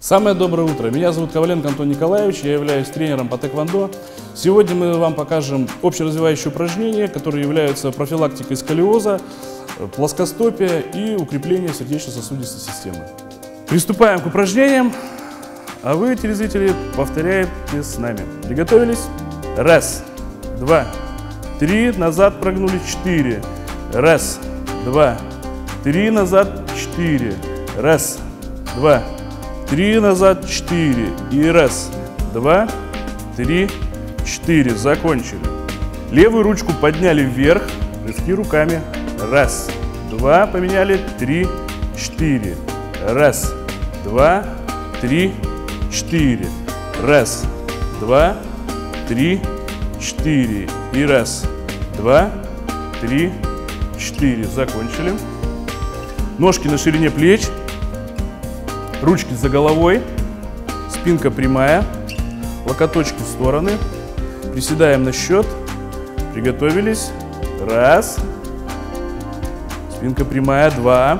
Самое доброе утро. Меня зовут Коваленко Антон Николаевич, я являюсь тренером по тэквондо. Сегодня мы вам покажем общеразвивающие упражнения, которые являются профилактикой сколиоза, плоскостопия и укрепления сердечно-сосудистой системы. Приступаем к упражнениям, а вы, телезрители, повторяете с нами. Приготовились? Раз, два, три, назад прогнули, 4. Раз, два, три, назад, 4. Раз, два, 3 назад, 4. И раз, два, 3, 4. Закончили. Левую ручку подняли вверх, рывки руками. Раз, два, поменяли, 3, 4. Раз, два, 3, 4. Раз, два, 3, 4. И раз, два, 3, 4. Закончили. Ножки на ширине плеч. Ручки за головой, спинка прямая, локоточки в стороны. Приседаем на счет. Приготовились. Раз. Спинка прямая. 2,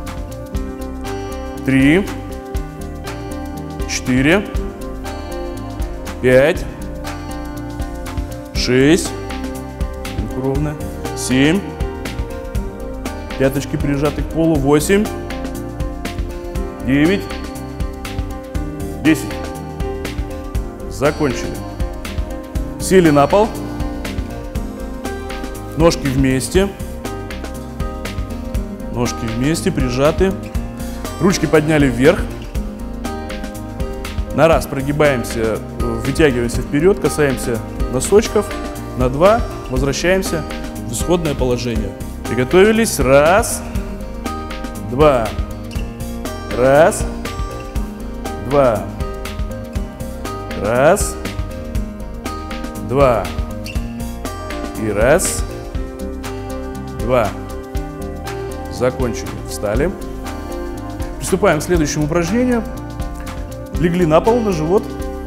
3, 4, 5, 6, спинка ровная, 7, пяточки прижаты к полу, 8, 9, 10. Закончили. Сели на пол. Ножки вместе. Ножки вместе, прижаты. Ручки подняли вверх. На раз прогибаемся, вытягиваемся вперед, касаемся носочков. На 2 возвращаемся в исходное положение. Приготовились. Раз, два. Раз, два, раз, два, и раз, два. Закончили. Встали. Приступаем к следующему упражнению. Легли на пол, на живот.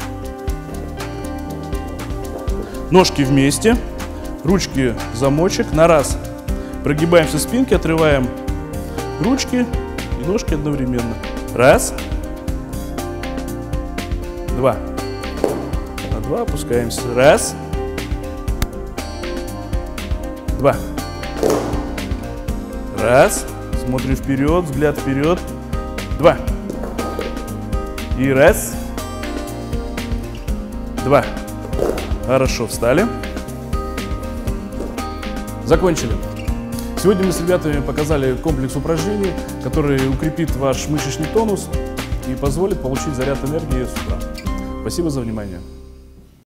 Ножки вместе, ручки в замочек. На раз прогибаемся спинки, отрываем ручки и ножки одновременно. Раз, два. На 2 опускаемся. Раз, два. Раз. Смотрим вперед, взгляд вперед. 2. И раз, два. Хорошо, встали. Закончили. Сегодня мы с ребятами показали комплекс упражнений, который укрепит ваш мышечный тонус и позволит получить заряд энергии с утра. Спасибо за внимание.